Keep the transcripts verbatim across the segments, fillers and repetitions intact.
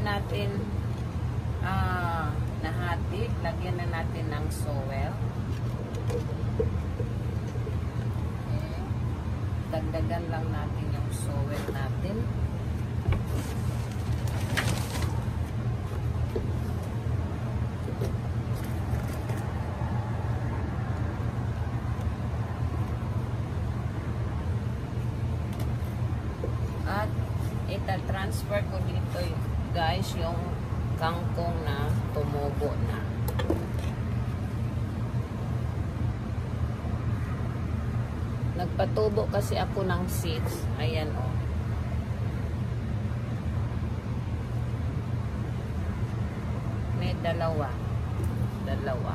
natin ah, nahati, lagyan na natin ng soil. Okay. Dagdagan lang natin yung soil natin. At ita-transfer ko dito guys yung kangkong na tumubo na. Nagpatubo kasi ako ng seeds. Ayan o. Oh. May dalawa. Dalawa.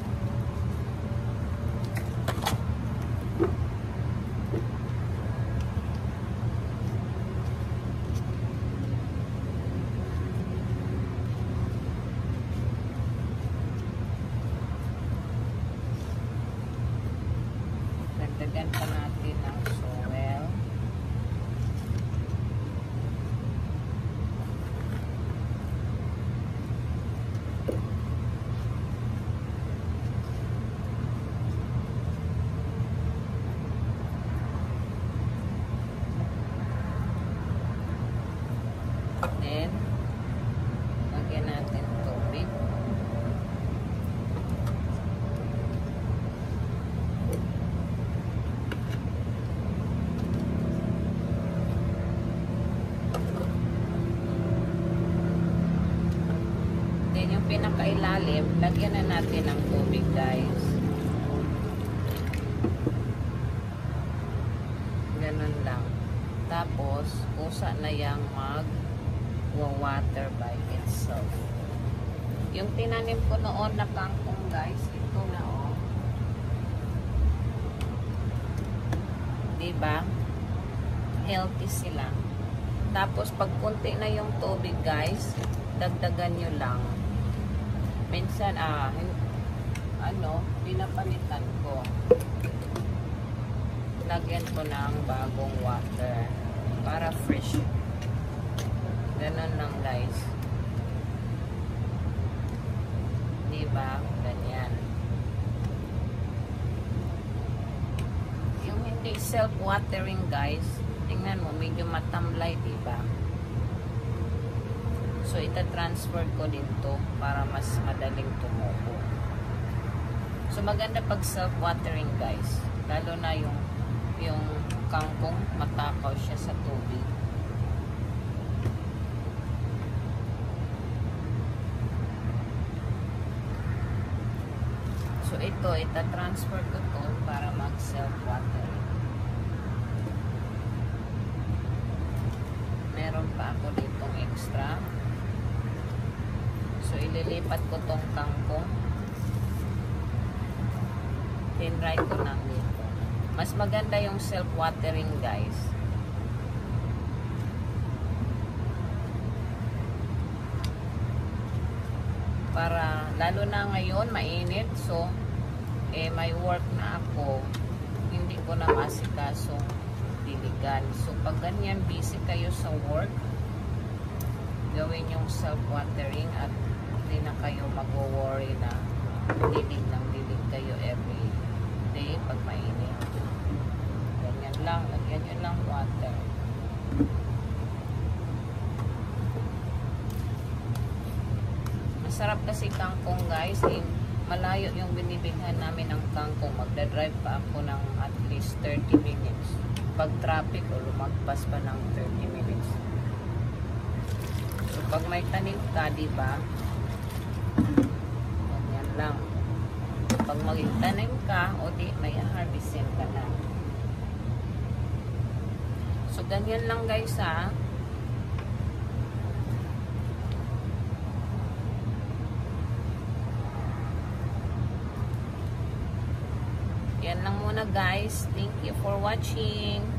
Dagdagan pa natin ng soil. Then, lagyan natin tubig. Yung pinakailalim, lagyan na natin ng tubig guys. Ganun lang. Tapos, kusa na yung mag-water by itself. Yung tinanim ko noon na kangkong guys, ito na oh. Diba? Healthy sila. Tapos, pag kunti na yung tubig guys, dagdagan nyo lang. Minsan, ah, ano, pinapalitan ko. Lagyan ko ng bagong water para fresh. Ganun lang guys. Diba? Ganyan. Yung hindi self-watering guys, tingnan mo, medyo matamlay, diba? So, ita-transfer ko dito para mas madaling tumubo. So, maganda pag self-watering guys. Lalo na yung yung kangkong matakaw siya sa tubig. So, ito, ita-transfer ko to para mag-self-watering. Meron pa ako ditong extra. So, ililipat ko tong kangkong. Tinry ko lang dito. Mas maganda yung self-watering, guys. Para, lalo na ngayon, mainit. So, eh, may work na ako. Hindi ko na masikaso diligan. So, pag ganyan, busy kayo sa work, gawin yung self-watering at hindi na kayo mag-worry na dilig ng dilig kayo every day pag mainit. Ganyan lang. Lagyan nyo lang water. Masarap kasi kangkong guys. Eh, malayo yung binibilhan namin ng kangkong. Magdadrive pa ako ng at least thirty minutes. Pag traffic o lumagpas pa ng thirty minutes. So, pag may tanim ka, diba? Ganyan lang. Pag maging tanim ka, o di, may harvestin ka na. So, ganyan lang guys, ha. Yan lang muna guys. Thank you for watching.